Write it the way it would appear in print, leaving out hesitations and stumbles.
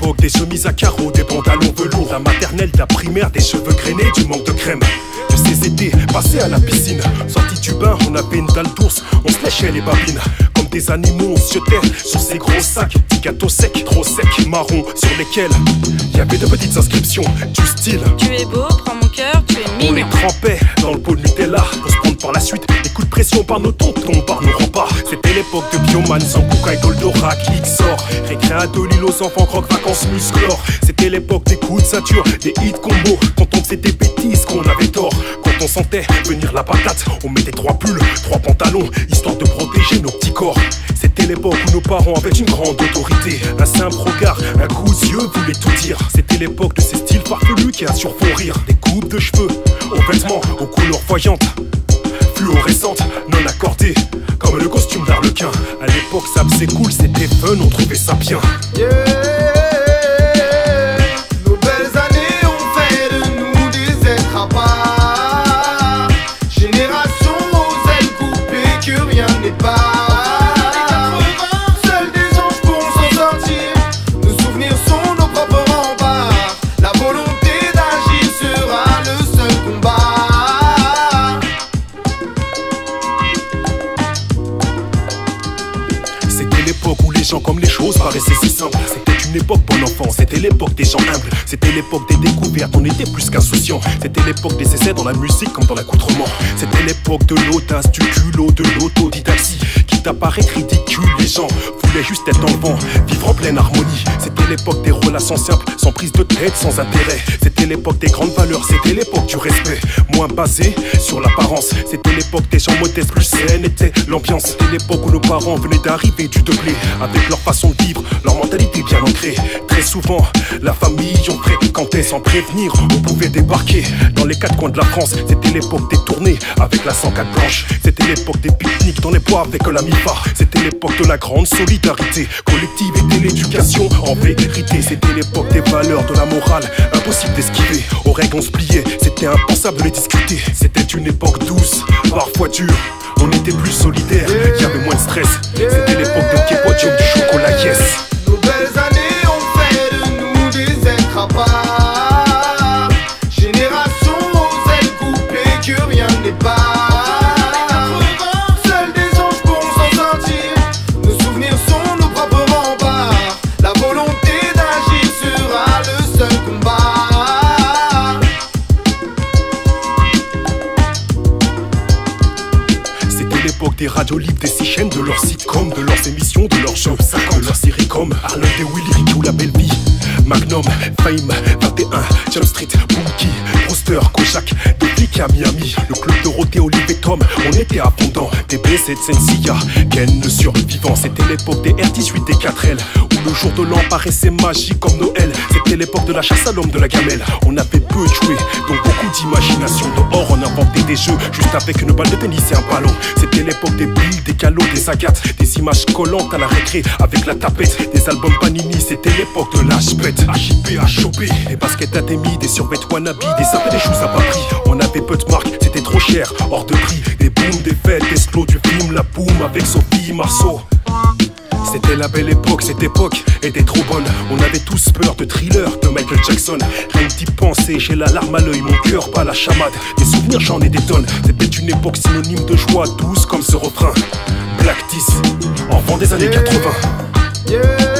l'époque des chemises à carreaux, des pantalons velours, la maternelle, la primaire, des cheveux grainés, du manque de crème. De ces étés passés à la piscine, sortis du bain, on avait une dalle d'ours, on se léchait les babines. Comme des animaux, on se jetait sur ces gros sacs, petits gâteaux secs, trop secs, marrons, sur lesquels il y avait de petites inscriptions du style: tu es beau, prends mon cœur, tu es on les mignon. trempait dans le pot de Nutella pour se prendre par la suite des coups de pression par nos tontons, par nos repas. C'était l'époque de Bioman, Sambuca et Goldorak, Xor, récréa de l'île aux enfants, croque vacances musclor. C'était l'époque des coups de ceinture, des hits combo, quand on faisait des bêtises qu'on avait tort. Quand on sentait venir la patate, on mettait 3 pulls, 3 pantalons, histoire de protéger nos petits corps. C'était l'époque où nos parents avaient une grande autorité, un simple regard, un coup d'yeux voulait tout dire. C'était l'époque de ces styles farfelus qui assurent font rire, des coupes de cheveux, aux vêtements, aux couleurs voyantes, fluorescentes, non accordées, comme le costume d'Arlequin. À l'époque ça faisait cool, c'était fun, on trouvait ça bien. Nos belles années ont fait de nous des êtres à part. Génération aux ailes coupées que rien n'est pas. Seuls des anges pourront s'en sortir. Nos souvenirs sont nos propres remparts. La volonté d'agir sera le seul combat. C'était l'époque où les gens comme les choses paraissaient si simples. C'était une époque bon enfant, c'était l'époque des gens humbles. C'était l'époque des découvertes, on était plus qu'insouciants. C'était l'époque des essais dans la musique comme dans l'accoutrement. C'était l'époque de l'audace, du culot, de l'autodidactie. Quitte à paraître ridicule, les gens voulaient juste être dans le vent, vivre en pleine harmonie. C'était l'époque des relations simples, sans prise de tête, sans intérêt. C'était l'époque des grandes valeurs, c'était l'époque du respect, moins basé sur l'apparence. C'était l'époque des gens modestes, plus saine était l'ambiance. C'était l'époque où nos parents venaient d'arriver du deblé, avec leur façon de vivre, leur mentalité bien ancrée. Très souvent, la famille on fréquentait sans prévenir, on pouvait débarquer dans les 4 coins de la France. C'était l'époque des tournées avec la 104 blanche. C'était l'époque des pique-niques dans les bois avec la MIFA. C'était l'époque de la grande solidarité collective et de l'éducation en vérité. C'était l'époque des valeurs, de la morale, impossible d'esquiver. Aux règles on se pliait, c'était impensable de les discuter. C'était une époque douce, parfois dure, on était plus solidaires, il y avait moins de stress. C'était l'époque de Kepodium, du chocolat, yes. Nos belles années ont fait de nous des êtres à part. Génération aux ailes coupées que rien n'est pas. Seuls des anges pourront s'en sortir. Nos souvenirs sont nos propres remparts. La volonté d'agir sera le seul combat. C'était l'époque des radios libres, des 6 chaînes, de leurs sitcoms, de leurs émissions, de leurs shows 50, de leurs séries comme Arnold et Willy, Ricky ou La Belle Vie, Magnum, Fame, 21, Jump Street, Punky, Brewster, Kojak, des flics à Miami, le club Dorothée, Olive et Tom, on était abondants, des BC de Sensia, Ken le survivant. C'était l'époque des R18 et 4L, où le jour de l'an paraissait magique comme Noël. C'était l'époque de la chasse à l'homme, de la gamelle, on avait peu de jouets, donc beaucoup d'imagination. Dehors on inventait des jeux, juste avec une balle de tennis et un ballon. C'était l'époque des billes, des calots, des agates, des images collantes à la récré avec la tapette, des albums Panini. C'était l'époque de l'âge bête, HIP, à choper, des baskets Atemi, des survêtements wannabe, des sapes et des choses à pas prix. On avait peu de marques, c'était trop cher, hors de prix. Des booms, des fêtes, des slows, du film La Boum avec Sophie Marceau. C'était la belle époque, cette époque était trop bonne. On avait tous peur de Thriller, de Michael Jackson. Rien que d'y penser, j'ai la larme à l'œil, mon cœur bat la chamade. Des souvenirs j'en ai des tonnes, c'était une époque synonyme de joie douce comme ce refrain. Black Tis, enfant des années 80.